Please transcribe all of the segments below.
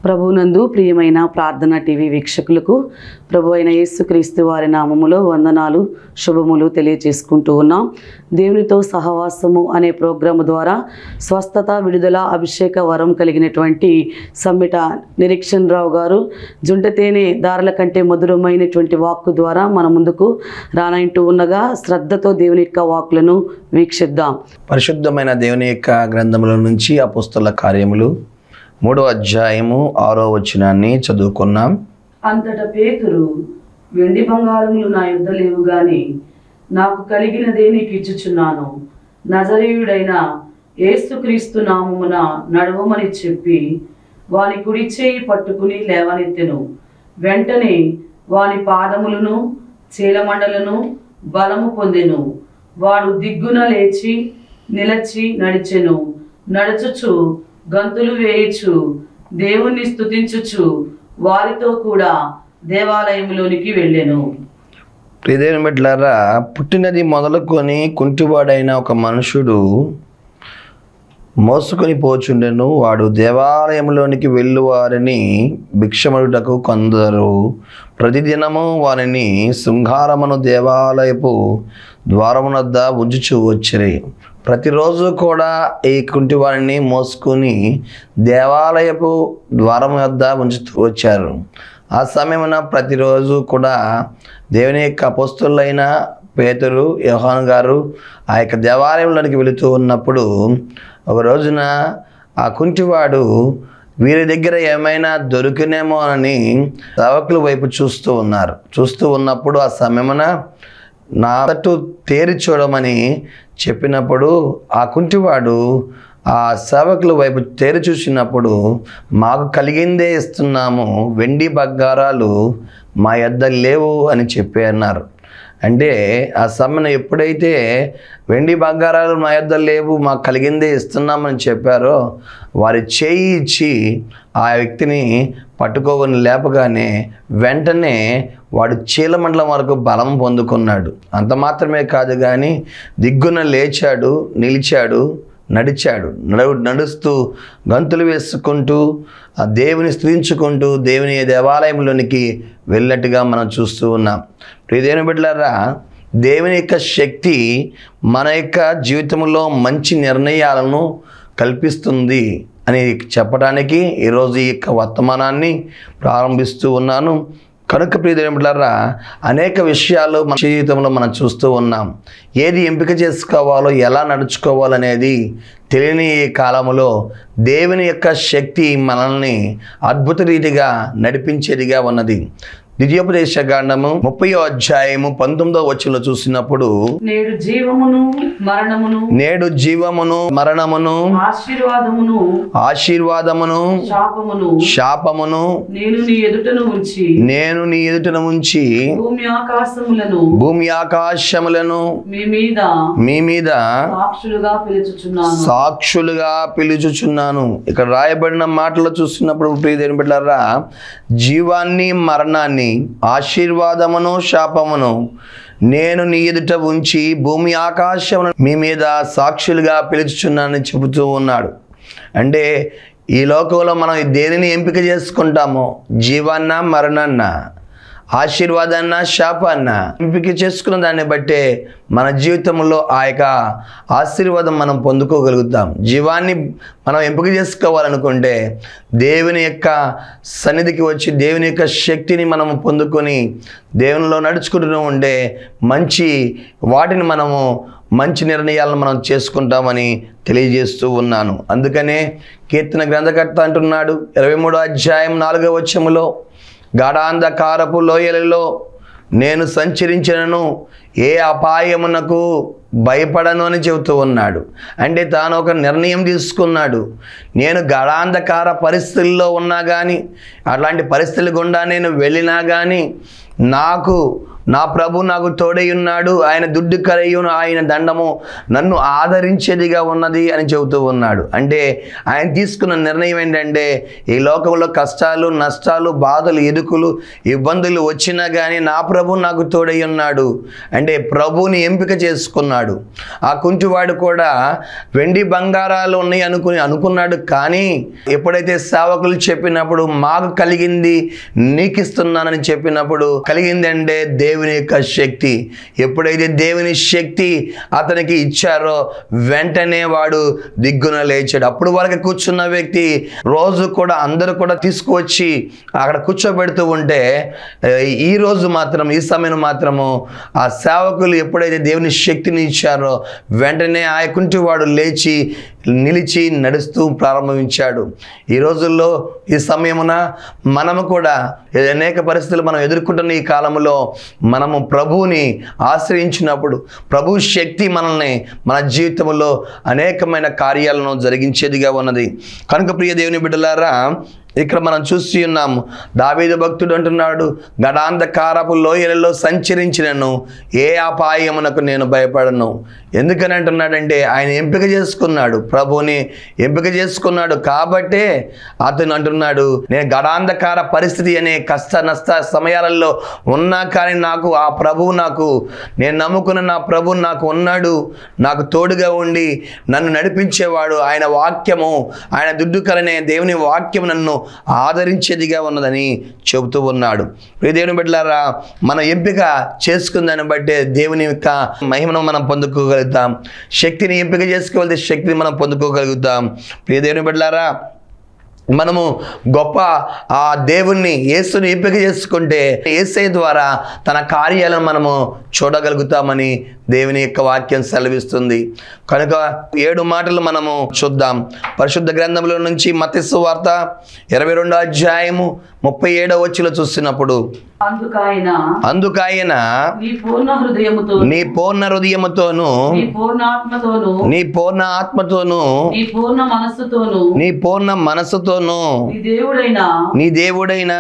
ప్రభునందు ప్రియమైన ప్రార్థన టీవీ వీక్షకులకు ప్రభు అయిన యేసుక్రీస్తు వారి నామములో వందనాలు శుభములు తెలియజేసుకుంటూ ఉన్నాం. దేవునితో సహవాసము అనే ప్రోగ్రాము ద్వారా స్వస్థత, విడుదల, అభిషేక వరం కలిగినటువంటి సమ్మిట నిరీక్షణ్ రావు గారు జుంటతేనె దారుల కంటే మధురమైనటువంటి వాక్కు ద్వారా మన ముందుకు రానంటూ ఉండగా శ్రద్ధతో దేవుని యొక్క వాక్కులను వీక్షిద్దాం. పరిశుద్ధమైన దేవుని యొక్క గ్రంథముల నుంచి అపోస్తలుల కార్యములు 3వ అధ్యాయము 6వ వచనాన్ని చదువుకున్నాం. అంతటా పేతురు, వెండి బంగారములు నా యుద్ధ లేవు గాని నాకు కలిగినదే నీకు ఇచ్చుచున్నాను, నజరేయుడైన యేసుక్రీస్తు నామమున నడవమని చెప్పి వాని కుడి చేయి పట్టుకుని లేవనెత్తెను. వెంటనే వాని పాదములను చీలమండలను బలము పొందెను. వాడు దిగ్గున లేచి నిలచి నడిచెను. నడుచుచు గంతులు వేయుచు దేవుణ్ణి స్తుతించుచు వారితో కూడా దేవాలయంలోనికి వెళ్ళెను. ప్రియదేవుని బిడ్డలారా, పుట్టినది మొదలుకొని కుంటివాడైన ఒక మనుషుడు మోసుకొని పోచుండెను. వాడు దేవాలయంలోనికి వెళ్ళువారిని భిక్షమడుటకు కొందరు ప్రతిదినము వారిని శృంగారమును దేవాలయపు ద్వారమునద్ద ఉంచుచూ వచ్చిరి. ప్రతిరోజు కూడా ఈ కుంటివారిని మోసుకుని దేవాలయపు ద్వారం వద్ద ఉంచుతూ వచ్చారు. ఆ సమయమున ప్రతిరోజు కూడా దేవుని యొక్క అపోస్తలులైన పేతురు, యోహాను గారు ఆ యొక్క దేవాలయంలోనికి వెళుతూ ఉన్నప్పుడు ఒక రోజున ఆ కుంటివాడు వీరి దగ్గర ఏమైనా దొరికినేమో అని సేవకుల వైపు చూస్తూ ఉన్నప్పుడు ఆ సమయమున నా తట్టు తేరి చూడమని చెప్పినప్పుడు ఆ కుంటివాడు ఆ సేవకుల వైపు తేరి చూసినప్పుడు, మాకు కలిగిందే ఇస్తున్నాము, వెండి బంగారాలు మా యొద్ద లేవు అని చెప్పి అన్నారు. అంటే ఆ సమయం ఎప్పుడైతే వెండి బంగారాలు మా యొద్ద లేవు, మాకు కలిగిందే ఇస్తున్నామని చెప్పారో వారి చేయి ఇచ్చి ఆ వ్యక్తిని పట్టుకోని లేపగానే వెంటనే వాడు చీలమండలం వరకు బలం పొందుకున్నాడు. అంత మాత్రమే కాదు కానీ దిగ్గున లేచాడు, నిలిచాడు, నడుస్తూ గంతులు వేసుకుంటూ ఆ దేవుని స్తుతించుకుంటూ దేవుని దేవాలయంలోనికి వెళ్ళినట్టుగా మనం చూస్తూ ఉన్నాం. ప్రియదేవుని బిడ్డలారా, దేవుని యొక్క శక్తి మన యొక్క జీవితంలో మంచి నిర్ణయాలను కల్పిస్తుంది అని చెప్పడానికి ఈరోజు ఈ యొక్క వర్తమానాన్ని ప్రారంభిస్తూ ఉన్నాను. కనుక ప్రియదేవుని బిడ్డలారా, అనేక విషయాలు మన జీవితంలో మనం చూస్తూ ఉన్నాం. ఏది ఎంపిక చేసుకోవాలో, ఎలా నడుచుకోవాలనేది తెలియని ఈ కాలంలో దేవుని యొక్క శక్తి మనల్ని అద్భుత రీతిగా నడిపించేదిగా ఉన్నది. ద్వితీయోపదేశ కాండము 30వ అధ్యాయము 19వ వచనంలో చూసినప్పుడు, నేడు జీవమును మరణమును ఆశీర్వాదమును శాపమును నేను నీ ఎదుటను ఉంచి భూమి ఆకాశములను మీ మీద సాక్షులుగా పిలుచుచున్నాను. ఇక్కడ రాయబడిన మాటలు చూసినప్పుడు ప్రియదేవుని బిడ్డలారా, జీవాన్ని మరణాన్ని, ఆశీర్వాదమును శాపమును నేను నీ ఎదుట ఉంచి భూమి ఆకాశమును మీ మీద సాక్షులుగా పిలుచుచున్నానని చెబుతూ ఉన్నాడు. అంటే ఈ లోకంలో మనం దేనిని ఎంపిక చేసుకుంటామో, జీవాన్న మరణాన్న, ఆశీర్వాదాన్న శాపాన్న ఎంపిక చేసుకున్న దాన్ని బట్టే మన జీవితంలో ఆ యొక్క ఆశీర్వాదం మనం పొందుకోగలుగుతాం. జీవాన్ని మనం ఎంపిక చేసుకోవాలనుకుంటే దేవుని యొక్క సన్నిధికి వచ్చి దేవుని యొక్క శక్తిని మనం పొందుకొని దేవునిలో నడుచుకుంటూ ఉండే వాటిని మనము మంచి నిర్ణయాలను మనం చేసుకుంటామని తెలియజేస్తూ ఉన్నాను. అందుకనే కీర్తన గ్రంథకర్త అంటున్నాడు 23వ అధ్యాయం 4వ వచనములో, గాఢాంధకారపు లోయలలో నేను సంచరించినను ఏ అపాయమునకు భయపడను అని చెబుతూ ఉన్నాడు. అంటే తాను ఒక నిర్ణయం తీసుకున్నాడు. నేను గాఢాంధకార పరిస్థితుల్లో ఉన్నా కానీ, అట్లాంటి పరిస్థితుల గుండా నేను వెళ్ళినా కానీ నా ప్రభు నాకు తోడై ఉన్నాడు, ఆయన దుడ్డు కరయును, ఆయన దండము నన్ను ఆదరించేదిగా ఉన్నది అని చెబుతూ ఉన్నాడు. అంటే ఆయన తీసుకున్న నిర్ణయం ఏంటంటే, ఈ లోకంలో కష్టాలు, నష్టాలు, బాధలు, ఇరుకులు, ఇబ్బందులు వచ్చినా కానీ నా ప్రభు నాకు తోడై ఉన్నాడు. అంటే ప్రభువుని ఎంపిక చేసుకున్నాడు. ఆ కుంటివాడు కూడా వెండి బంగారాలు ఉన్నాయి అనుకున్నాడు. కానీ ఎప్పుడైతే సేవకులు చెప్పినప్పుడు మాకు కలిగింది నీకు ఇస్తున్నానని చెప్పినప్పుడు కలిగింది అంటే దేవుని యొక్క శక్తి. ఎప్పుడైతే దేవుని శక్తి అతనికి ఇచ్చారో వెంటనే వాడు దిగ్గున లేచాడు. అప్పుడు వరకు కూర్చున్న వ్యక్తి రోజు కూడా అందరూ కూడా తీసుకువచ్చి అక్కడ కూర్చోబెడుతూ ఉంటే ఈ రోజు మాత్రం ఈ సమయం మాత్రము ఆ సేవకులు ఎప్పుడైతే దేవుని శక్తిని ఇచ్చారో వెంటనే ఆ కుంటివాడు లేచి నిలిచి నడుస్తూ ప్రారంభించాడు. ఈ రోజుల్లో ఈ సమయమున మనము కూడా అనేక పరిస్థితులు మనం ఎదుర్కొంటున్న ఈ కాలంలో మనము ప్రభువుని ఆశ్రయించినప్పుడు ప్రభు శక్తి మనల్ని మన జీవితంలో అనేకమైన కార్యాలను జరిగించేదిగా ఉన్నది. కనుక ప్రియ దేవుని బిడ్డలారా, ఇక్కడ మనం చూసి ఉన్నాము, దావీదు భక్తుడు అంటున్నాడు, గడాంధకారపు లోయలలో సంచరించినను ఏ అపాయమునకు నేను భయపడను. ఎందుకని అంటున్నాడంటే ఆయన ఎంపిక చేసుకున్నాడు, ప్రభువుని ఎంపిక చేసుకున్నాడు. కాబట్టే అతను అంటున్నాడు, నేను గడాంధకార పరిస్థితి అనే కష్ట నష్ట సమయాలలో ఉన్నా కానీ నాకు ఆ ప్రభువు నేను నమ్ముకున్న నా ప్రభువు నాకు ఉన్నాడు, నాకు తోడుగా ఉండి నన్ను నడిపించేవాడు. ఆయన వాక్యము, ఆయన దుడ్డుకలనే దేవుని వాక్యం నన్ను ఆదరించేదిగా ఉన్నదని చెబుతూ ఉన్నాడు. దేవుని బిడ్డలారా, మనం ఎంపిక చేసుకుందాన్ని బట్టే దేవుని యొక్క మహిమను మనం పొందుకోగలుగుతాం. శక్తిని ఎంపిక చేసుకోవాలి, శక్తిని మనం పొందుకోగలుగుతాం. దేవుని బిడ్డలారా, మనము గొప్ప ఆ దేవుణ్ణి యేసుని ఎంపిక చేసుకుంటే యేసయ్య ద్వారా తన కార్యాలను మనము చూడగలుగుతామని దేవుని యొక్క వాక్యం సెలవిస్తుంది. కనుక 7 మాటలు మనము చూద్దాం. పరిశుద్ధ గ్రంథంలో నుంచి మత్తయి సువార్త 22వ అధ్యాయము 37వ వచనంలో చూస్తున్నప్పుడు, అందుకాయన నీ పూర్ణ హృదయముతోను నీ పూర్ణ ఆత్మతోను నీ పూర్ణ మనస్సుతోను నీ దేవుడైన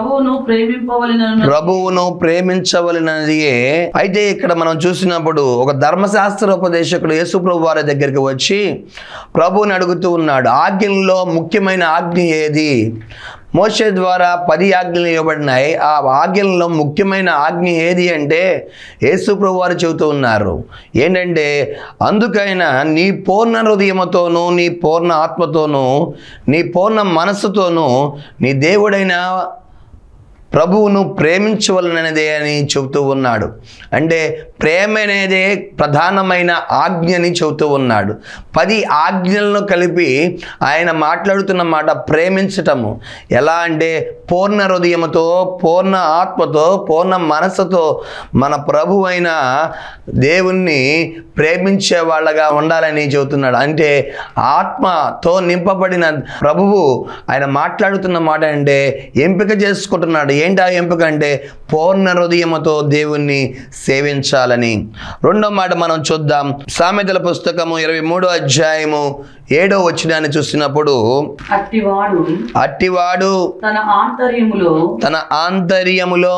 ప్రభువును ప్రేమించవలెనది. అయితే ఇక్కడ మనం చూసినప్పుడు ఒక ధర్మశాస్త్ర ఉపదేశకుడు యేసు ప్రభు వారి దగ్గరికి వచ్చి ప్రభువుని అడుగుతూ ఉన్నాడు, ఆజ్ఞల్లో ముఖ్యమైన ఆజ్ఞ ఏది? మోషే ద్వారా 10 ఆజ్ఞలు ఇవ్వబడినాయి. ఆ ఆజ్ఞలలో ముఖ్యమైన ఆజ్ఞ ఏది అంటే యేసు ప్రభు వారు చెబుతూ ఉన్నారు ఏంటంటే, అందుకైనా నీ పూర్ణ హృదయముతోను నీ పూర్ణ ఆత్మతోను నీ పూర్ణ మనస్సుతోను నీ దేవుడైన ప్రభువును ప్రేమించవలనదే అని చెబుతూ ఉన్నాడు. అంటే ప్రేమ అనేదే ప్రధానమైన ఆజ్ఞని చెబుతూ ఉన్నాడు. 10 ఆజ్ఞలను కలిపి ఆయన మాట్లాడుతున్న మాట ప్రేమించటము. ఎలా అంటే పూర్ణ హృదయముతో, పూర్ణ ఆత్మతో, పూర్ణ మనస్సుతో మన ప్రభు అయిన దేవుణ్ణి ప్రేమించే వాళ్ళగా ఉండాలని చెబుతున్నాడు. అంటే ఆత్మతో నింపబడిన ప్రభువు ఆయన మాట్లాడుతున్న మాట అంటే ఎంపిక చేసుకుంటున్నాడు. ఏంటి ఆ ఎంపిక అంటే పూర్ణ హృదయముతో దేవుణ్ణి సేవించాలని. రెండో మాట మనం చూద్దాం. సామెతల పుస్తకము 23వ అధ్యాయము 7వ వచనాన్ని చూసినప్పుడు, అట్టివాడు తన ఆంతర్యములో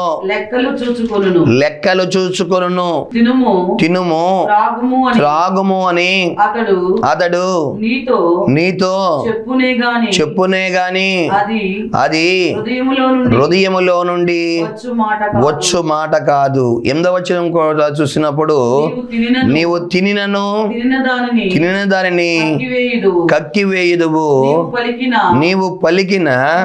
లెక్కలు చూచుకొనును తినుము త్రాగుము అని అతడు నీతో చెప్పునే గాని అది హృదయములో నుండి వచ్చు మాట కాదు. 8వ వచనం కూడా చూసినప్పుడు, నీవు తినిన దానిని కక్కివేయుదువు, నీవు పలికిన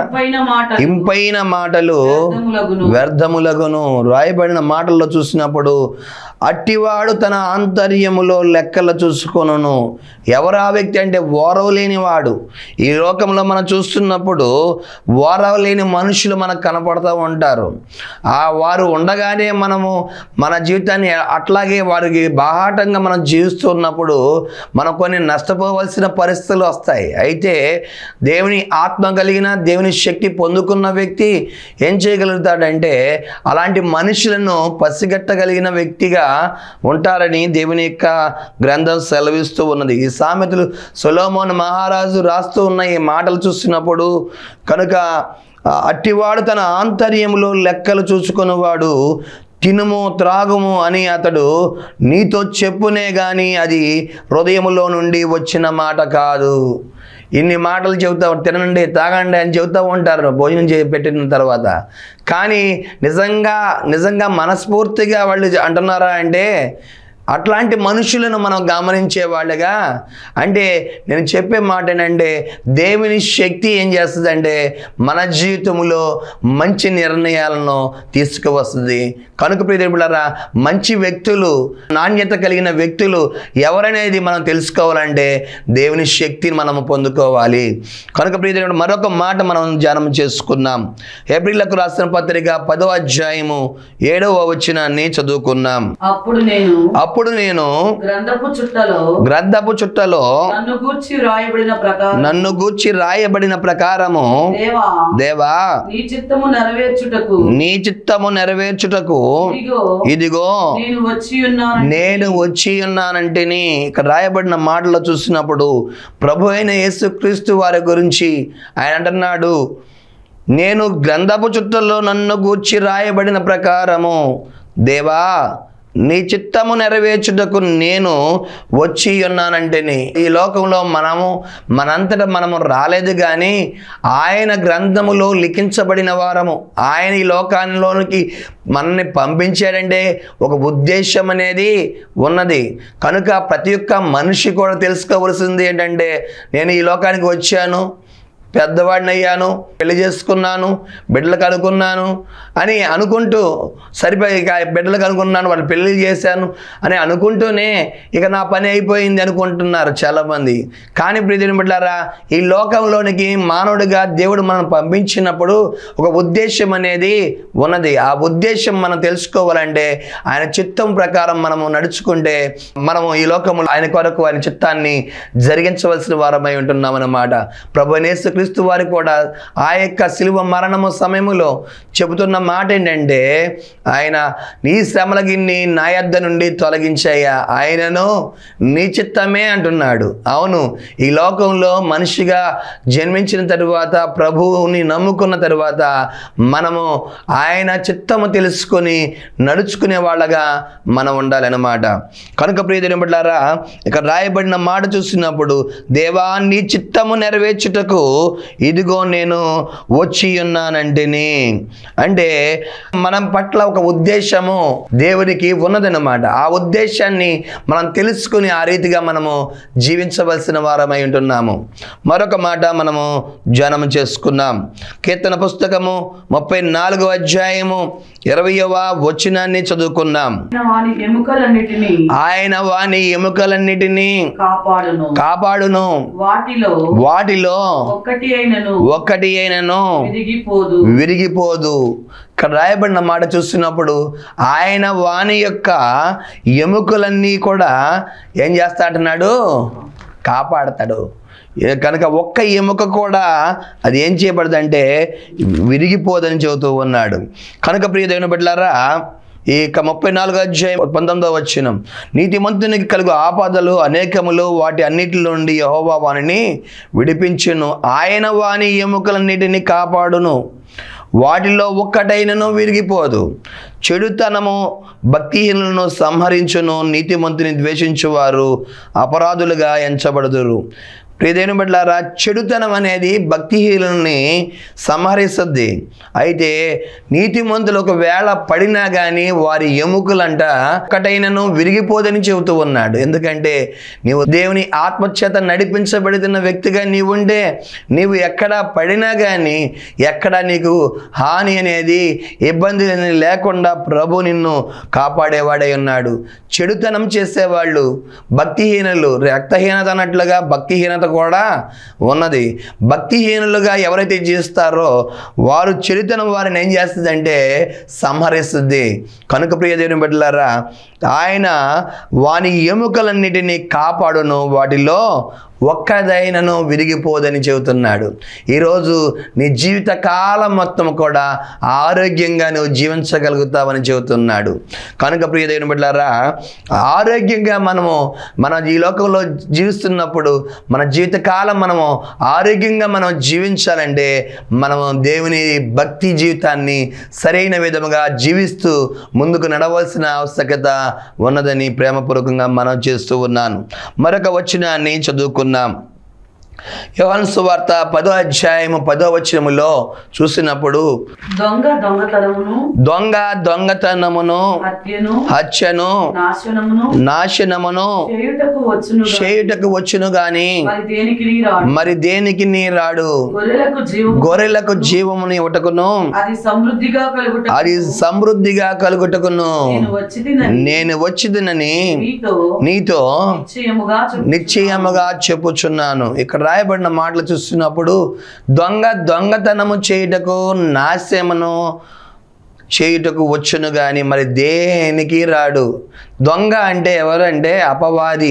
ఇంపైన మాటలు వ్యర్థములగును. రాయబడిన మాటల్లో చూసినప్పుడు అట్టివాడు తన ఆంతర్యములో లెక్కలు చూసుకొనును. ఎవరు ఆ వ్యక్తి అంటే ఓరవలేని వాడు. ఈ లోకంలో మనం చూస్తున్నప్పుడు ఓరవలేని మనుషులు మనకు కనపడుతూ ఉంటారు. వారు ఉండగానే మనము మన జీవితాన్ని అట్లాగే వారికి బాహాటంగా మనం జీవిస్తున్నప్పుడు మనం కొన్ని నష్టపోవలసిన పరిస్థితులు వస్తాయి. అయితే దేవుని ఆత్మ కలిగిన దేవుని శక్తి పొందుకున్న వ్యక్తి ఏం చేయగలుగుతాడంటే అలాంటి మనుషులను పసిగట్టగలిగిన వ్యక్తిగా ఉంటారని దేవుని యొక్క గ్రంథం సెలవిస్తూ ఉన్నది. ఈ సామెతలు సొలొమోను మహారాజు రాస్తూ ఉన్న ఈ మాటలు చూసినప్పుడు, కనుక అట్టివాడు తన ఆంతర్యములో లెక్కలు చూసుకున్నవాడు తినుము త్రాగుము అని అతడు నీతో చెప్పునే గాని అది హృదయములో నుండి వచ్చిన మాట కాదు. ఇన్ని మాటలు చెబుతా తినండి తాగండి అని చెబుతూ ఉంటారు భోజనం పెట్టిన తర్వాత. కానీ నిజంగా మనస్ఫూర్తిగా వాళ్ళు అంటున్నారా అంటే అట్లాంటి మనుషులను మనం గమనించే వాళ్ళగా, అంటే నేను చెప్పే మాట ఏంటంటే దేవుని శక్తి ఏం చేస్తుందంటే మన జీవితంలో మంచి నిర్ణయాలను తీసుకువస్తుంది. కనుక ప్రియదేవులారా, మంచి వ్యక్తులు, నాణ్యత కలిగిన వ్యక్తులు ఎవరనేది మనం తెలుసుకోవాలంటే దేవుని శక్తిని మనం పొందుకోవాలి. కనుక ప్రియదేవుడు మరొక మాట మనం ధ్యానం చేసుకున్నాం. హెబ్రీయులకు రాసిన పత్రిక 10వ అధ్యాయము 7వ వచనాన్ని చదువుకున్నాం. అప్పుడు నేను గ్రంథపు చుట్టలో నన్ను గూర్చి రాయబడిన ప్రకారము దేవా నీ చిత్తము నెరవేర్చుటకు ఇదిగో నేను వచ్చి ఉన్నానంటేని. ఇక్కడ రాయబడిన మాటలు చూసినప్పుడు ప్రభు అయిన యేసుక్రీస్తు వారి గురించి ఆయన అంటున్నాడు, నేను గ్రంథపు చుట్టలో నన్ను గూర్చి రాయబడిన ప్రకారము దేవా నీ చిత్తము నెరవేర్చుటకు నేను వచ్చి ఉన్నానంటేని. ఈ లోకంలో మనంతటా మనము రాలేదు, కానీ ఆయన గ్రంథములో లిఖించబడిన వారము. ఆయన ఈ లోకాల్లోనికి మనల్ని పంపించాడంటే ఒక ఉద్దేశం అనేది ఉన్నది. కనుక ప్రతి ఒక్క మనిషి కూడా తెలుసుకోవలసింది ఏంటంటే నేను ఈ లోకానికి వచ్చాను, పెద్దవాడిని అయ్యాను, పెళ్లి చేసుకున్నాను, బిడ్డలకు అనుకున్నాను అని అనుకుంటూ సరిపోయి బిడ్డలకు అనుకున్నాను, వాళ్ళు పెళ్లి చేశాను అని అనుకుంటూనే ఇక నా పని అయిపోయింది అనుకుంటున్నారు చాలామంది. కానీ ప్రియమైన బిడ్డలారా, ఈ లోకంలోనికి మానవుడిగా దేవుడు మనం పంపించినప్పుడు ఒక ఉద్దేశం అనేది ఉన్నది. ఆ ఉద్దేశం మనం తెలుసుకోవాలంటే ఆయన చిత్తం ప్రకారం మనము నడుచుకుంటే మనము ఈ లోకంలో ఆయన కొరకు ఆయన చిత్తాన్ని జరిగించవలసిన వారమై ఉంటున్నాం అన్నమాట. ప్రభు యేసుక్రీస్తు వారు కూడా ఆ యొక్క శిలువ మరణము సమయంలో చెబుతున్న మాట ఏంటంటే ఆయన నీ శ్రమల గిన్ని నా యొద్ద నుండి తొలగించాయా, ఆయనను నీ చిత్తమే అంటున్నాడు. అవును, ఈ లోకంలో మనిషిగా జన్మించిన తరువాత ప్రభువుని నమ్ముకున్న తరువాత మనము ఆయన చిత్తము తెలుసుకొని నడుచుకునే వాళ్ళగా మనం ఉండాలన్నమాట. కనుక ప్రియమైన బిడ్డలారా, ఇక్కడ రాయబడిన మాట చూసినప్పుడు దేవా నీ చిత్తము నెరవేర్చుటకు ఇదిగో నేను వచ్చి ఉన్నానంటేని. అంటే మనం పట్ల ఒక ఉద్దేశము దేవునికి ఉన్నదన్నమాట. ఆ ఉద్దేశాన్ని మనం తెలుసుకుని ఆ రీతిగా మనము జీవించవలసిన వారమై ఉంటున్నాము. మరొక మాట మనము ధ్యానం చేసుకున్నాం. కీర్తన పుస్తకము 34వ అధ్యాయము 20వ వచనాన్ని చదువుకున్నాం. ఆయన వాని ఎముకలన్నిటినీ కాపాడును, వాటిలో ఒక్కటి అయినను విరిగిపోదు. ఇక్కడ రాయబడిన మాట చూస్తున్నప్పుడు ఆయన వాని యొక్క ఎముకలన్నీ కూడా ఏం చేస్తాడన్నాడు, కాపాడతాడు. కనుక ఒక్క ఎముక కూడా అది ఏం చేయబడదంటే విరిగిపోదని చెబుతూ ఉన్నాడు. కనుక ప్రియ దేవుని బిడ్డలారా, ఈ 34వ అధ్యాయం 19వ వచనం, నీతిమంతునికి కలుగు ఆపదలు అనేకములు, వాటి అన్నిటి నుండి యెహోవా వానిని విడిపించును. ఆయన వాని ఎముకలన్నిటిని కాపాడును, వాటిలో ఒక్కటైనను విరిగిపోదు. చెడుతనము భక్తిహీనులను సంహరించును, నీతిమంతుని ద్వేషించువారు అపరాధులుగా ఎంచబడుదురు. ప్రియదేవుని బిడ్డలారా, చెడుతనం అనేది భక్తిహీనుల్ని సంహరిస్తుంది. అయితే నీతిమంతులు ఒకవేళ పడినా కానీ వారి ఎముకలంట ఒక్కటైనను విరిగిపోదని చెబుతూ ఉన్నాడు. ఎందుకంటే నీవు దేవుని ఆత్మచేత నడిపించబడుతున్న వ్యక్తిగా నీవుంటే నీవు ఎక్కడ పడినా కానీ ఎక్కడ నీకు హాని అనేది ఇబ్బంది లేకుండా ప్రభు నిన్ను కాపాడేవాడై ఉన్నాడు. చెడుతనం చేసేవాళ్ళు భక్తిహీనులు, రక్తహీనత అన్నట్లుగా భక్తిహీనత కూడా ఉన్నది. భక్తిహీనులుగా ఎవరైతే జీవిస్తారో వారు చెడుతనం వారిని ఏం చేస్తుందంటే సంహరిస్తుంది. కనుక ప్రియ దేవుని బిడ్డలారా, ఆయన వాని ఎముకలన్నిటినీ కాపాడును, వాటిలో ఒక్కదైనను విరిగిపోదని చెబుతున్నాడు. ఈరోజు నీ జీవిత కాలం మొత్తం కూడా ఆరోగ్యంగా నువ్వు జీవించగలుగుతావని చెబుతున్నాడు. కనుక ప్రియ దేవుని బిడ్డలారా, ఆరోగ్యంగా మన ఈ లోకంలో జీవిస్తున్నప్పుడు మన జీవితకాలం మనము ఆరోగ్యంగా మనం జీవించాలంటే మనము దేవుని భక్తి జీవితాన్ని సరైన విధముగా జీవిస్తూ ముందుకు నడవలసిన ఆవశ్యకత ఉన్నదని ప్రేమపూర్వకంగా మనం చేస్తూ ఉన్నాను. మరొక వచనాన్ని చదువుకున్నాం. యోహాను సువార్త 10వ అధ్యాయము 10వ వచనములో చూసినప్పుడు దొంగ దొంగతనమును హత్యను నాశనమును చేయుటకు వచ్చును గాని మరి దేనికి నీ రాడు. గొర్రెలకు జీవమును ఇవ్వటకును అది సమృద్ధిగా కలుగుటకును నేను వచ్చిదినని నీతో నిశ్చయముగా చెప్పుచున్నాను. ఇక్కడ రాయబడిన మాటలు చూస్తున్నప్పుడు దొంగతనము చేయుటకు నాశనమును చేయుటకు వచ్చును గాని మరి దేనికి రాడు. దొంగ అంటే ఎవరంటే అపవాది.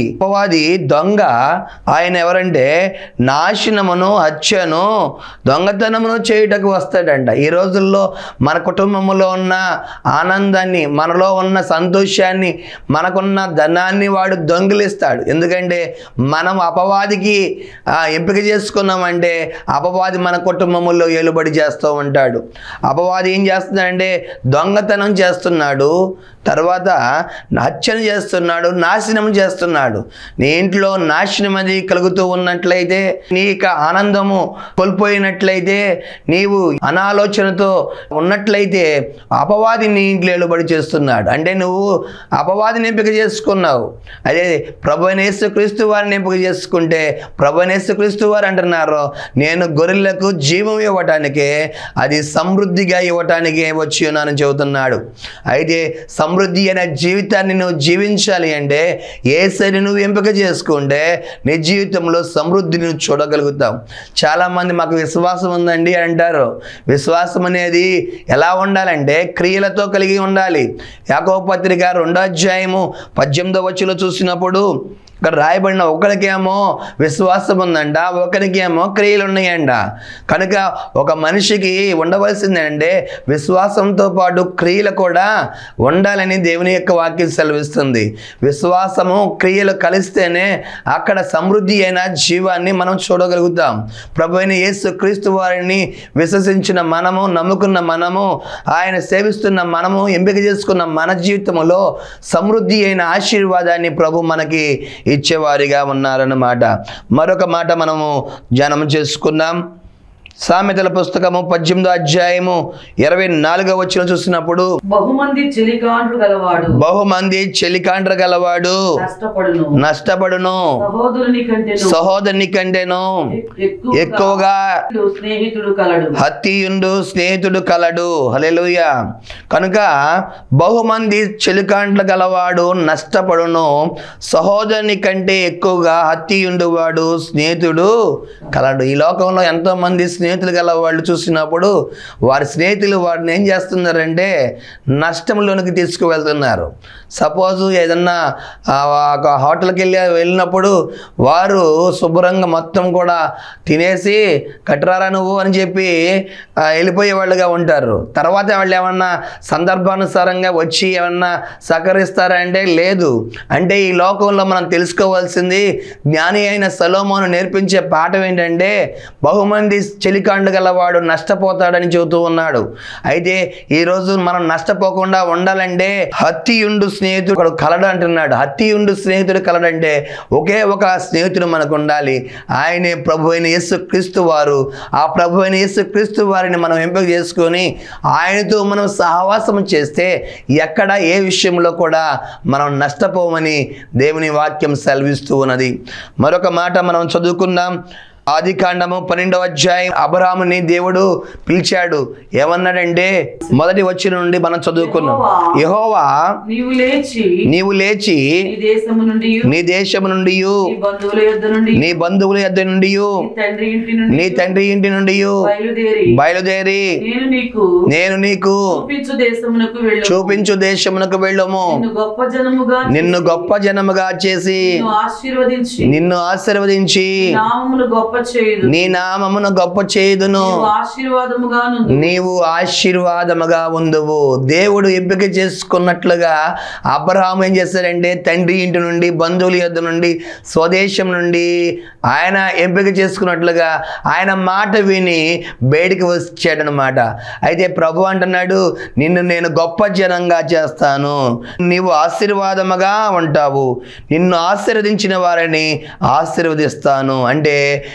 దొంగ ఆయన ఎవరంటే నాశనమును హత్యను దొంగతనమును చేయుటకు వస్తాడంట. ఈ రోజుల్లో మన కుటుంబంలో ఉన్న ఆనందాన్ని, మనలో ఉన్న సంతోషాన్ని, మనకున్న ధనాన్ని వాడు దొంగిలిస్తాడు. ఎందుకంటే మనం అపవాదికి ఎంపిక చేసుకున్నామంటే అపవాది మన కుటుంబంలో ఏలుబడి చేస్తూ ఉంటాడు. అపవాది ఏం చేస్తున్నాడంటే దొంగతనం చేస్తున్నాడు, తర్వాత హత్యను చేస్తున్నాడు, నాశనం చేస్తున్నాడు. నీ ఇంట్లో నాశనం అది కలుగుతూ ఉన్నట్లయితే, నీకు ఆనందము కోల్పోయినట్లయితే, నీవు అనాలోచనతో ఉన్నట్లయితే అపవాది నీ ఇంట్లో ఏలుబడి చేస్తున్నాడు. అంటే నువ్వు అపవాదిని ఎంపిక చేసుకున్నావు. అదే ప్రభువైన యేసుక్రీస్తు వారిని ఎంపిక చేసుకుంటే ప్రభువైన యేసుక్రీస్తు వారు అంటున్నారు, నేను గొర్రెలకు జీవం ఇవ్వటానికే, అది సమృద్ధిగా ఇవ్వటానికే వచ్చి ఉన్నానని చెబుతున్నాడు. అయితే సమృద్ధి అనే జీవితాన్ని నువ్వు జీవించాలి అంటే యేసుని నువ్వు ఎంపిక చేసుకుంటే నీ జీవితంలో సమృద్ధిని నువ్వు చూడగలుగుతావు. చాలామంది మాకు విశ్వాసం ఉందండి అంటారు. విశ్వాసం అనేది ఎలా ఉండాలంటే క్రియలతో కలిగి ఉండాలి. యాకోబు పత్రిక 2వ అధ్యాయము 18వ వచనంలో చూసినప్పుడు ఇక్కడ రాయబడిన ఒకరికేమో విశ్వాసం ఉందంట, ఒకరికేమో క్రియలు ఉన్నాయంట. కనుక ఒక మనిషికి ఉండవలసిందంటే విశ్వాసంతో పాటు క్రియలు కూడా ఉండాలని దేవుని యొక్క వాక్యం సెలవిస్తుంది. విశ్వాసము క్రియలు కలిస్తేనే అక్కడ సమృద్ధి అయిన జీవాన్ని మనం చూడగలుగుతాం. ప్రభువైన యేసుక్రీస్తు వారిని విశ్వసించిన మనము, నమ్ముకున్న మనము, ఆయన సేవిస్తున్న మనము, ఎంపిక చేసుకున్న మన జీవితంలో సమృద్ధి అయిన ఆశీర్వాదాన్ని ప్రభు మనకి ఇచ్చేవారిగా ఉన్నారన్నమాట. మరొక మాట మనము ధ్యానం చేసుకుందాం. సామెతల పుస్తకము 18వ అధ్యాయము 24వ వచనం చూసినప్పుడు బహుమంది చెలికాండ్ర గలవాడు నష్టపడును, సహోదరుని కంటేను ఎక్కువగా హత్తియుండు స్నేహితుడు కలడు. హల్లెలూయా. కనుక బహుమంది చెలికాండ్ల గలవాడు నష్టపడును, సహోదరుని కంటే ఎక్కువగా హత్తియుండువాడు స్నేహితుడు కలడు. ఈ లోకంలో ఎంతో మంది స్నేహితులు గల వాళ్ళు చూసినప్పుడు వారి స్నేహితులు వారిని ఏం చేస్తున్నారంటే నష్టంలోనికి తీసుకువెళ్తున్నారు. సపోజ్ ఏదన్నా ఒక హోటల్కి వెళ్ళినప్పుడు వారు శుభ్రంగా మొత్తం కూడా తినేసి కట్టరారా నువ్వు అని చెప్పి వెళ్ళిపోయే వాళ్ళుగా ఉంటారు. తర్వాత వాళ్ళు ఏమన్నా సందర్భానుసారంగా వచ్చి ఏమన్నా సహకరిస్తారా అంటే లేదు. అంటే ఈ లోకంలో మనం తెలుసుకోవాల్సింది, జ్ఞాని అయిన సొలొమోను నేర్పించే పాఠం ఏంటంటే బహుమంది చెలికాండు గలవాడు నష్టపోతాడని చెబుతూ ఉన్నాడు. అయితే ఈరోజు మనం నష్టపోకుండా ఉండాలంటే హత్తియుండు స్నేహితుడు కలడు అంటున్నాడు. హత్తియుండు స్నేహితుడు కలడంటే ఒకే ఒక స్నేహితుడు మనకు ఉండాలి. ఆయనే ప్రభు అయిన యేసుక్రీస్తు వారు. ఆ ప్రభు అయిన యేసుక్రీస్తు వారిని మనం ఎంపిక చేసుకొని ఆయనతో మనం సహవాసం చేస్తే ఎక్కడ ఏ విషయంలో కూడా మనం నష్టపోమని దేవుని వాక్యం సెలవిస్తూ ఉన్నది. మరొక మాట మనం చదువుకుందాం. ఆదికాండము 12వ అధ్యాయం అబ్రాహాముని దేవుడు పిలిచాడు. ఏమన్నాడంటే మొదటి వచనం నుండి మనం చదువుకున్నాం. యెహోవా నీవు లేచి నీ దేశము నుండి నీ బంధువుల యొద్ద నుండి నీ తండ్రి ఇంటి నుండి బయలుదేరి నేను నీకు చూపించు దేశమునకు వెళ్ళము, నిన్ను గొప్ప జనముగా చేసి నిన్ను ఆశీర్వదించి నీ నామమును గొప్ప చేయుదును, నీవు ఆశీర్వాదముగా ఉందువు. దేవుడు ఎంపిక చేసుకున్నట్లుగా అబ్రహాము ఏం చేశాడంటే తండ్రి ఇంటి నుండి, బంధువుల యొద్ద నుండి, స్వదేశం నుండి ఆయన ఎంపిక చేసుకున్నట్లుగా ఆయన మాట విని బయటికి వచ్చాడనమాట. అయితే ప్రభు అంటున్నాడు, నిన్ను నేను గొప్ప జనంగా చేస్తాను, నీవు ఆశీర్వాదముగా ఉంటావు, నిన్ను ఆశీర్వదించిన వారిని ఆశీర్వదిస్తాను. అంటే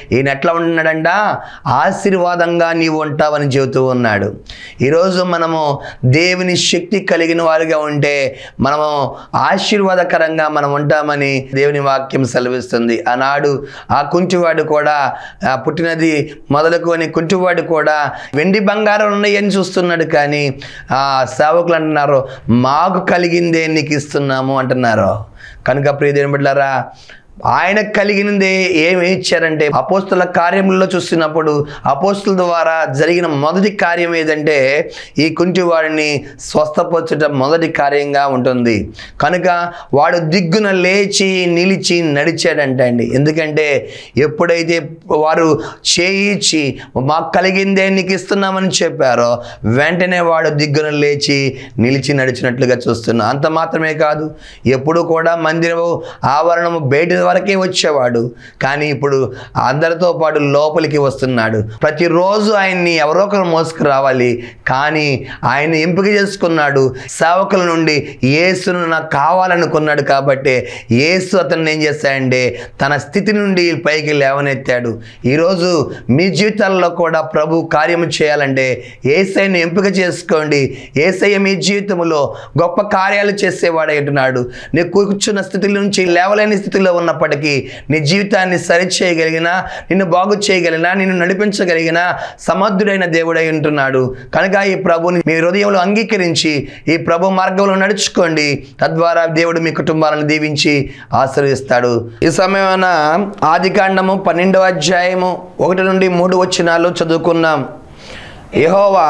ఈయన ఎట్లా ఉంటున్నాడంట, ఆశీర్వాదంగా నీవు ఉంటావని చెబుతూ ఉన్నాడు. ఈరోజు మనము దేవుని శక్తి కలిగిన వారిగా ఉంటే మనము ఆశీర్వాదకరంగా మనం ఉంటామని దేవుని వాక్యం సెలవిస్తుంది. ఆనాడు ఆ కుంటివాడు కూడా, పుట్టినది మొదలుకొని కుంటివాడు కూడా వెండి బంగారం ఉన్నాయని చూస్తున్నాడు, కానీ ఆ సేవకులు అంటున్నారు మాకు కలిగిందే నీకు ఇస్తున్నాము అంటున్నారు. కనుక ప్రియ దేవుని బిడ్డలారా, ఆయనకు కలిగినదే ఏమి ఇచ్చారంటే, అపోస్తుల కార్యములలో చూస్తున్నప్పుడు అపోస్తుల ద్వారా జరిగిన మొదటి కార్యం ఏదంటే ఈ కుంటివాడిని స్వస్థపరచడం మొదటి కార్యంగా ఉంటుంది. కనుక వాడు దిగ్గున లేచి నిలిచి నడిచాడంట అండి. ఎందుకంటే ఎప్పుడైతే వారు చేయించి మాకు కలిగిందే నీకు ఇస్తున్నామని చెప్పారో వెంటనే వాడు దిగ్గున లేచి నిలిచి నడిచినట్లుగా చూస్తున్నాం. అంత మాత్రమే కాదు, ఎప్పుడు కూడా మందిరము ఆవరణము బయట వరకే వచ్చేవాడు, కానీ ఇప్పుడు అందరితో పాటు లోపలికి వస్తున్నాడు. ప్రతిరోజు ఆయన్ని ఎవరో ఒకరు మోసుకు రావాలి, కానీ ఆయన ఎంపిక చేసుకున్నాడు. సేవకుల నుండి యేసును నాకు కావాలనుకున్నాడు కాబట్టి యేసు అతన్ని ఏం చేశాడంటే తన స్థితి నుండి పైకి లేవనెత్తాడు. ఈరోజు మీ జీవితాల్లో కూడా ప్రభు కార్యము చేయాలంటే యేసయ్యను ఎంపిక చేసుకోండి. యేసయ్య మీ జీవితంలో గొప్ప కార్యాలు చేసేవాడు అంటున్నాడు. నీ కూర్చున్న స్థితి నుంచి లేవలేని స్థితిలో ఉన్నప్పటికీ నీ జీవితాన్ని సరిచేయగలిగిన, నిన్ను బాగు చేయగలిగిన, నిన్ను నడిపించగలిగిన సమర్థుడైన దేవుడై ఉంటున్నాడు. కనుక ఈ ప్రభుని మీ హృదయంలో అంగీకరించి ఈ ప్రభు మార్గంలో నడుచుకోండి. తద్వారా దేవుడు మీ కుటుంబాలను దీవించి ఆశీర్వదిస్తాడు. ఈ సమయమైన ఆదికాండము 12వ అధ్యాయము 1 నుండి 3 వచనాలు చదువుకున్నాం. యెహోవా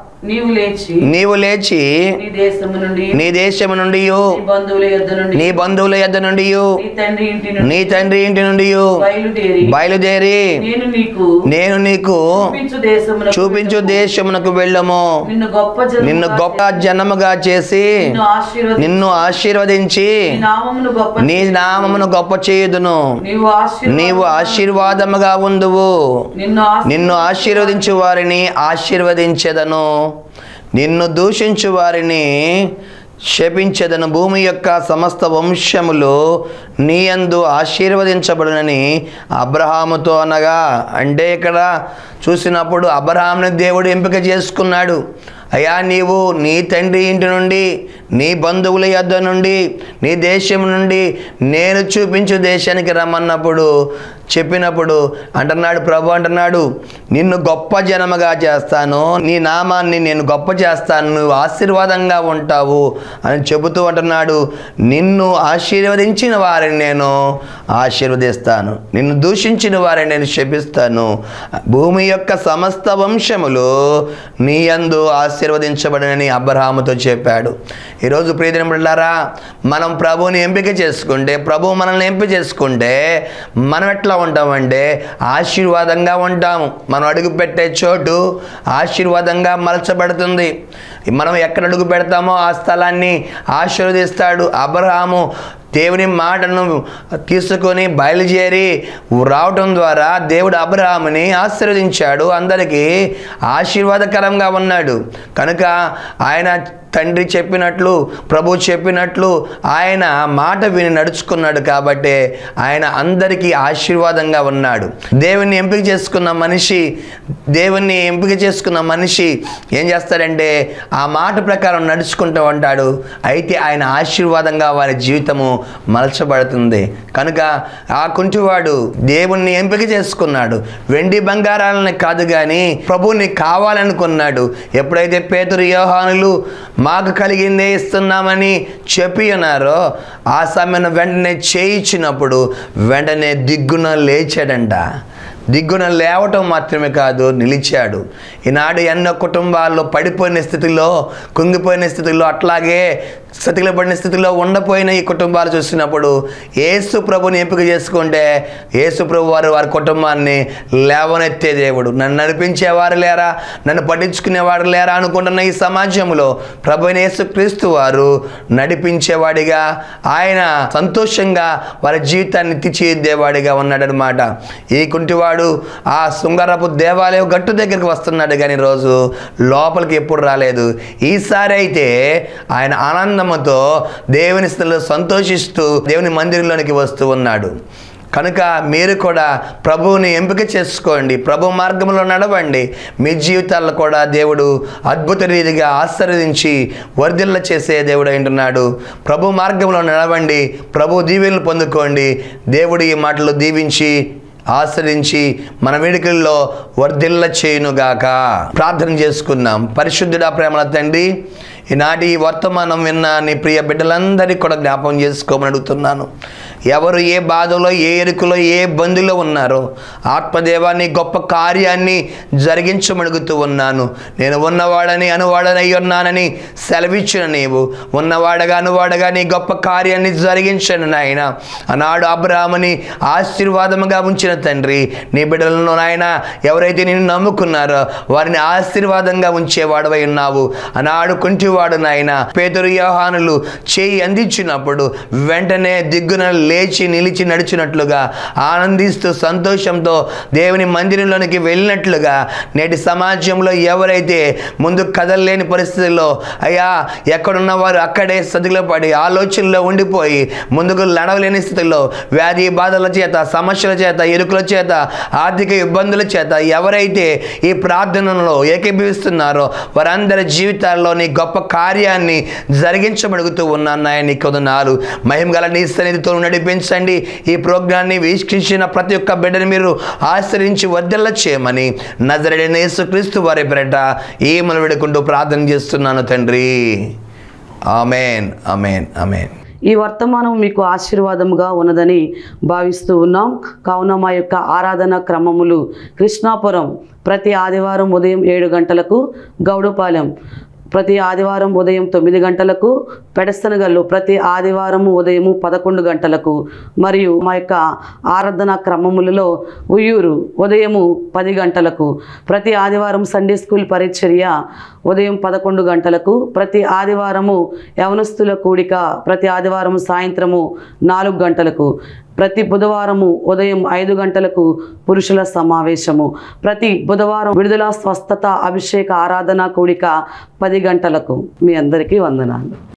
నీవు లేచి నీ దేశము నుండి నీ బంధువుల యొద్ద నుండి నీ తండ్రి ఇంటి నుండి బయలుదేరి నేను నీకు చూపించు దేశమునకు వెళ్ళము. నిన్ను గొప్ప జనముగా చేసి నిన్ను ఆశీర్వదించి నీ నామమును గొప్ప చేయుదును. నీవు ఆశీర్వాదముగా ఉందువు. నిన్ను ఆశీర్వదించు వారిని ఆశీర్వదించెదను, నిన్ను దూషించు వారిని శపించెదను. భూమి యొక్క సమస్త వంశములు నీ యందు ఆశీర్వదించబడునని అబ్రహాముతో అనగా, అంటే ఇక్కడ చూసినప్పుడు అబ్రహాముని దేవుడు ఎంపిక చేసుకున్నాడు. అయ్యా, నీవు నీ తండ్రి ఇంటి నుండి, నీ బంధువుల యొద్ద నుండి, నీ దేశం నుండి నేను చూపించు దేశానికి రమ్మన్నప్పుడు చెప్పినప్పుడు అంటున్నాడు, ప్రభు అంటున్నాడు, నిన్ను గొప్ప జనముగా చేస్తాను, నీ నామాన్ని నేను గొప్ప చేస్తాను, నువ్వు ఆశీర్వాదంగా ఉంటావు అని చెబుతూ అంటున్నాడు. నిన్ను ఆశీర్వదించిన వారిని నేను ఆశీర్వదిస్తాను, నిన్ను దూషించిన వారిని నేను శపిస్తాను. భూమి యొక్క సమస్త వంశములు నీ యందు ఆశీర్వదించబడనని అబ్రహాముతో చెప్పాడు. ఈరోజు ప్రియమైన బిడ్డలారా, మనం ప్రభువుని ఎంపిక చేసుకుంటే, ప్రభువు మనల్ని ఎంపిక చేసుకుంటే మనం ఎట్లా ఉంటామంటే ఆశీర్వాదంగా ఉంటాము. మనం అడుగు పెట్టే చోటు ఆశీర్వాదంగా మలచబడుతుంది. మనం ఎక్కడ అడుగు పెడతామో ఆ స్థలాన్ని ఆశీర్వదిస్తాడు. అబ్రహాము దేవుని మాటను తీసుకొని బయలుదేరి రావటం ద్వారా దేవుడు అబ్రహాముని ఆశీర్వదించాడు, అందరికీ ఆశీర్వాదకరంగా ఉన్నాడు. కనుక ఆయన తండ్రి చెప్పినట్లు, ప్రభు చెప్పినట్లు ఆయన మాట విని నడుచుకున్నాడు కాబట్టి ఆయన అందరికీ ఆశీర్వాదంగా ఉన్నాడు. దేవుని ఎంపిక చేసుకున్న మనిషి ఏం చేస్తాడంటే ఆ మాట ప్రకారం నడుచుకుంటూ ఉంటాడు. అయితే ఆయన ఆశీర్వాదంగా వారి జీవితము మలచబడుతుంది. కనుక ఆ కుంటివాడు దేవుణ్ణి ఎంపిక చేసుకున్నాడు. వెండి బంగారాలని కాదు, కానీ ప్రభువుని కావాలనుకున్నాడు. ఎప్పుడైతే పేతురు యోహానులు మాకు కలిగిందే ఇస్తున్నామని చెప్పి ఉన్నారో ఆ సమయంలో వెంటనే చేయించినప్పుడు వెంటనే దిగ్గున లేచాడంట. దిగ్గున లేవటం మాత్రమే కాదు, నిలిచాడు. ఈనాడు ఎన్నో కుటుంబాల్లో పడిపోయిన స్థితిలో, కుంగిపోయిన స్థితిలో, అట్లాగే సతికిలబడిన స్థితిలో ఉండపోయిన ఈ కుటుంబాలు చూసినప్పుడు యేసు ప్రభుని ఎంపిక చేసుకుంటే యేసు ప్రభు వారి కుటుంబాన్ని లేవనెత్తే దేవుడు. నన్ను నడిపించేవారు లేరా, నన్ను పట్టించుకునేవారు లేరా అనుకుంటున్న ఈ సమాజంలో ప్రభువైన యేసు క్రీస్తు వారు నడిపించేవాడిగా, ఆయన సంతోషంగా వారి జీవితాన్ని తీర్చిదిద్దేవాడిగా ఉన్నాడనమాట. ఈ కుంటివాడు ఆ శృంగారపు దేవాలయం గట్టు దగ్గరికి వస్తున్నాడు, కానీ రోజు లోపలికి ఎప్పుడు రాలేదు. ఈసారి అయితే ఆయన ఆనందముతో దేవుని స్థితిలో సంతోషిస్తూ దేవుని మందిరంలోనికి వస్తూ ఉన్నాడు. కనుక మీరు కూడా ప్రభువుని ఎంపిక చేసుకోండి, ప్రభు మార్గంలో నడవండి. మీ జీవితాల్లో కూడా దేవుడు అద్భుత రీతిగా ఆశీర్వదించి వర్ధిల్ల చేసే దేవుడు అంటున్నాడు. ప్రభు మార్గంలో నడవండి, ప్రభు దీవెనలు పొందుకోండి. దేవుడు ఈ మాటలు దీవించి ఆశ్రయించి మన వేడుకల్లో వర్ధిల్ల చేయునుగాక. ప్రార్థన చేసుకుందాం. పరిశుద్ధుడా, ప్రేమల తండ్రి, ఈనాటి ఈ వర్తమానం విన్న నీ ప్రియ బిడ్డలందరికీ కూడా జ్ఞాపకం చేసుకోమని అడుగుతున్నాను. ఎవరు ఏ బాధలో, ఏ ఎరుకలో, ఏ ఇబ్బందులో ఉన్నారో ఆత్మదేవాన్ని గొప్ప కార్యాన్ని జరిగించమడుగుతూ ఉన్నాను. నేను ఉన్నవాడని అనువాడనై ఉన్నానని సెలవిచ్చిన నీవు ఉన్నవాడగా అనువాడగా నీ గొప్ప కార్యాన్ని జరిగించను నాయన. ఆనాడు అబ్రాహాముని ఆశీర్వాదముగా ఉంచిన తండ్రి, నీ బిడ్డలను నాయన ఎవరైతే నిన్ను నమ్ముకున్నారో వారిని ఆశీర్వాదంగా ఉంచేవాడవై ఉన్నావు. ఆనాడు కుంటివాడు నాయన పేతురు యోహానులు చేయి అందించినప్పుడు వెంటనే దిగ్గున లేచి నిలిచి నడిచినట్లుగా, ఆనందిస్తూ సంతోషంతో దేవుని మందిరంలోనికి వెళ్ళినట్లుగా నేటి సమాజంలో ఎవరైతే ముందు కదలలేని పరిస్థితుల్లో అయ్యా ఎక్కడున్న వారు అక్కడే సతిలో పడి ఆలోచనలో ఉండిపోయి ముందుకు నడవలేని స్థితిలో వ్యాధి బాధల చేత, సమస్యల చేత, ఇరుకుల చేత, ఆర్థిక ఇబ్బందుల చేత ఎవరైతే ఈ ప్రార్థనలో ఏకీభవిస్తున్నారో వారందరి జీవితాల్లో నీ గొప్ప కార్యాన్ని జరిగించబడుగుతూ ఉన్నాను నాయన. నీ కొదనాలు మహిమ గల నీ సన్నిధితో నడిపించండి. ఈ ప్రోగ్రాన్ని వీక్షించిన ప్రతి ఒక్క బిడ్డని మీరు ఆశ్రయించి వర్ధిల్ల చేయమని నజరేయుడైన యేసుక్రీస్తు వారి పేరిట ఈమెను వేడుకుంటూ ప్రార్థన చేస్తున్నాను తండ్రి. ఆమేన్, ఆమేన్, ఆమేన్. ఈ వర్తమానం మీకు ఆశీర్వాదముగా ఉన్నదని భావిస్తూ ఉన్నాం. కావున మా యొక్క ఆరాధన క్రమములు కృష్ణాపురం ప్రతి ఆదివారం ఉదయం 7 గంటలకు, గౌడుపాలెం ప్రతి ఆదివారం ఉదయం 9 గంటలకు, పెడస్తనగల్లు ప్రతి ఆదివారం ఉదయం 11 గంటలకు, మరియు మా యొక్క ఆరాధన క్రమములలో ఉయ్యూరు ఉదయము 10 గంటలకు, ప్రతి ఆదివారం సండే స్కూల్ పరిచర్య ఉదయం 11 గంటలకు, ప్రతి ఆదివారము యవనస్తుల కూడిక ప్రతి ఆదివారం సాయంత్రము 4 గంటలకు, ప్రతి బుధవారము ఉదయం 5 గంటలకు పురుషుల సమావేశము, ప్రతి బుధవారం విడుదల, స్వస్థత, అభిషేక ఆరాధన కూడిక 10 గంటలకు. మీ అందరికీ వందనాలు.